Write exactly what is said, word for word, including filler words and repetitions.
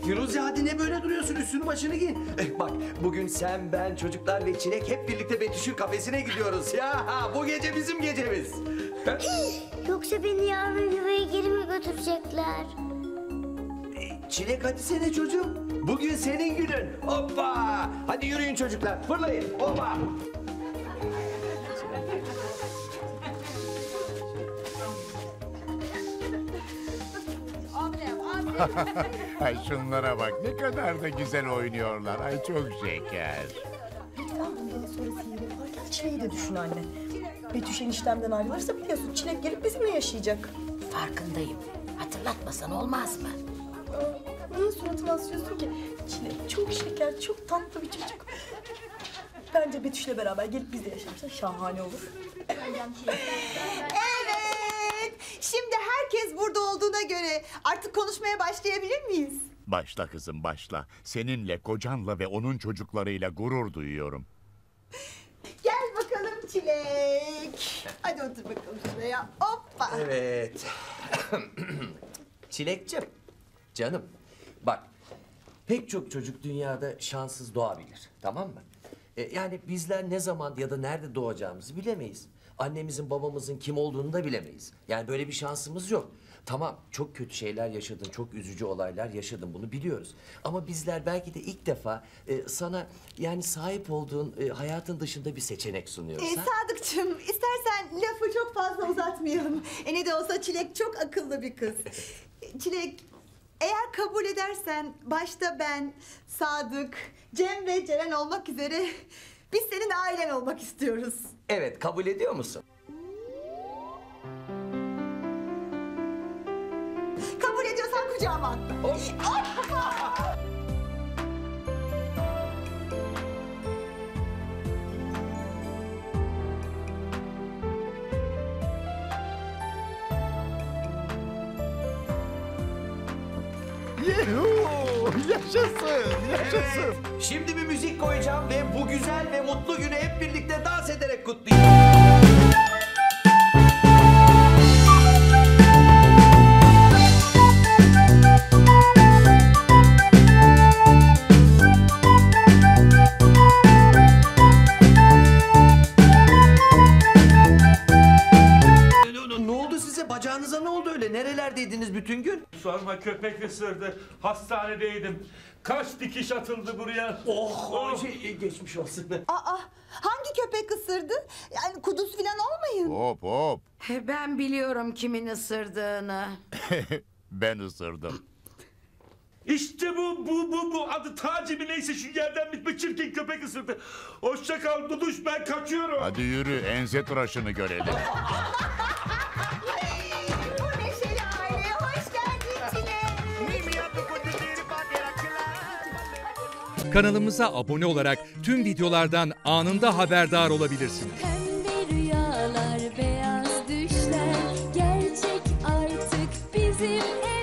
Firuze hadi ne böyle duruyorsun, üstünü başını giy. Eh, bak bugün sen, ben, çocuklar ve Çilek hep birlikte Betüş'ün kafesine gidiyoruz. Ya bu gece bizim gecemiz. Yoksa beni yarın yuvaya geri mi götürecekler? Eh, Çilek hadi sene çocuğum. Bugün senin günün. Hoppa. Hadi yürüyün çocuklar, fırlayın. Hoppa. Ay şunlara bak, ne kadar da güzel oynuyorlar. Ay çok şeker. Lütfen bundan sonra sihir yaparken Çilek'i de düşün anne. Betüş eniştemden ayrılırsa biliyorsun Çilek gelip bizimle yaşayacak. Farkındayım. Hatırlatmasan olmaz mı? Aa, niye suratını asıyorsun ki? Çilek çok şeker, çok tatlı bir çocuk. Bence Betüş'le beraber gelip bizle yaşarsa şahane olur. Evet. Şimdi herkes burada olduğuna göre artık konuşmaya başlayabilir miyiz? Başla kızım başla. Seninle, kocanla ve onun çocuklarıyla gurur duyuyorum. Gel bakalım Çilek. Hadi otur bakalım şuraya. Hoppa. Evet. Çilekçim, canım. Bak, pek çok çocuk dünyada şanssız doğabilir, tamam mı? E, yani bizler ne zaman ya da nerede doğacağımızı bilemeyiz. Annemizin, babamızın kim olduğunu da bilemeyiz. Yani böyle bir şansımız yok. Tamam, çok kötü şeyler yaşadın, çok üzücü olaylar yaşadın, bunu biliyoruz. Ama bizler belki de ilk defa e, sana yani sahip olduğun e, hayatın dışında bir seçenek sunuyoruz. Ee, ha? Sadıkçım, istersen lafı çok fazla uzatmayalım. E ne de olsa Çilek çok akıllı bir kız. Çilek, eğer kabul edersen başta ben, Sadık, Cem ve Ceren olmak üzere biz senin ailen olmak istiyoruz. Evet, kabul ediyor musun? Kabul ediyorsan kucağıma atla. Yuhuu! Yaşasın, yaşasın. Şimdi bir müzik koyacağım ve bu güzel ve mutlu günü hep birlikte dans ederek kutlayacağız. Ne oldu size? Bacağınıza ne oldu öyle? Nerelerdeydiniz bütün gün? Sorma, köpek ısırdı. Hastanedeydim. Kaç dikiş atıldı buraya. Oh, oh. Şey, geçmiş olsun. Aa, hangi köpek ısırdı? Yani kuduz falan olmayın. Hop hop. Ben biliyorum kimin ısırdığını. Ben ısırdım. İşte bu, bu, bu, bu. Adı Taci mi neyse şu yerden bitme çirkin köpek ısırdı. Hoşça kal Duduş, ben kaçıyorum. Hadi yürü, ense tıraşını görelim. Bu neşeli aileye hoş geldin Çilek. Kanalımıza abone olarak tüm videolardan anında haberdar olabilirsiniz. Pembe rüyalar, beyaz düşler gerçek artık bizim